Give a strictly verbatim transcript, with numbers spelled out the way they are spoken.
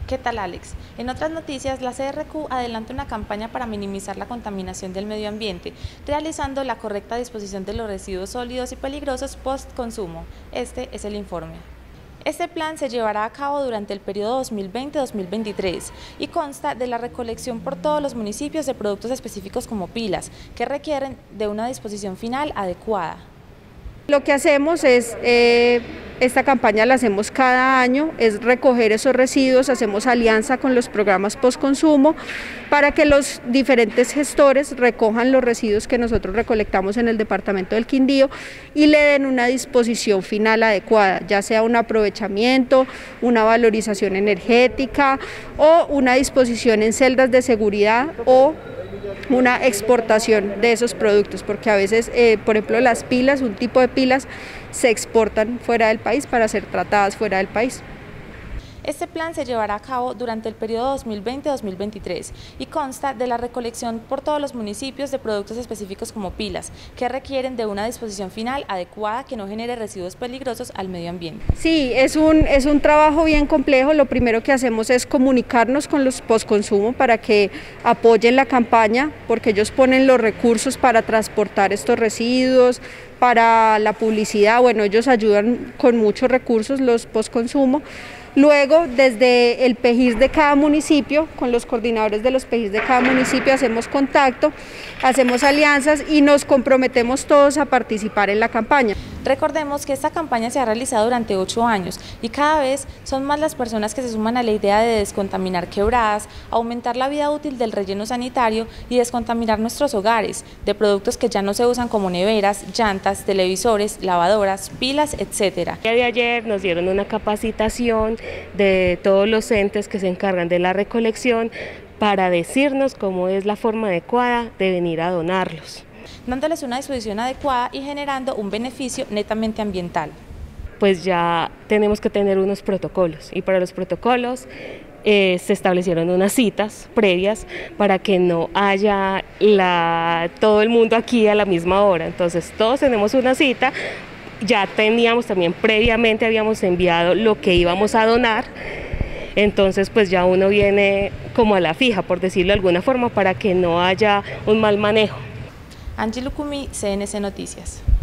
¿Qué tal, Alex? En otras noticias, la C R Q adelanta una campaña para minimizar la contaminación del medio ambiente, realizando la correcta disposición de los residuos sólidos y peligrosos post-consumo. Este es el informe. Este plan se llevará a cabo durante el periodo dos mil veinte a dos mil veintitrés y consta de la recolección por todos los municipios de productos específicos como pilas, que requieren de una disposición final adecuada. Lo que hacemos es, eh, esta campaña la hacemos cada año, es recoger esos residuos, hacemos alianza con los programas postconsumo para que los diferentes gestores recojan los residuos que nosotros recolectamos en el departamento del Quindío y le den una disposición final adecuada, ya sea un aprovechamiento, una valorización energética o una disposición en celdas de seguridad o una exportación de esos productos, porque a veces, eh, por ejemplo, las pilas, un tipo de pilas, se exportan fuera del país para ser tratadas fuera del país. Este plan se llevará a cabo durante el periodo dos mil veinte a dos mil veintitrés y consta de la recolección por todos los municipios de productos específicos como pilas, que requieren de una disposición final adecuada que no genere residuos peligrosos al medio ambiente. Sí, es un, es un trabajo bien complejo. Lo primero que hacemos es comunicarnos con los postconsumo para que apoyen la campaña, porque ellos ponen los recursos para transportar estos residuos, para la publicidad, bueno, ellos ayudan con muchos recursos, los postconsumo. Luego, desde el P E G I S de cada municipio, con los coordinadores de los P E G I S de cada municipio, hacemos contacto, hacemos alianzas y nos comprometemos todos a participar en la campaña. Recordemos que esta campaña se ha realizado durante ocho años y cada vez son más las personas que se suman a la idea de descontaminar quebradas, aumentar la vida útil del relleno sanitario y descontaminar nuestros hogares de productos que ya no se usan como neveras, llantas, televisores, lavadoras, pilas, etcétera. El día de ayer nos dieron una capacitación de todos los entes que se encargan de la recolección para decirnos cómo es la forma adecuada de venir a donarlos, dándoles una disposición adecuada y generando un beneficio netamente ambiental. Pues ya tenemos que tener unos protocolos y para los protocolos eh, se establecieron unas citas previas para que no haya la, todo el mundo aquí a la misma hora. Entonces todos tenemos una cita. Ya teníamos también previamente, habíamos enviado lo que íbamos a donar, entonces pues ya uno viene como a la fija, por decirlo de alguna forma, para que no haya un mal manejo. Angie Lucumí, C N C Noticias.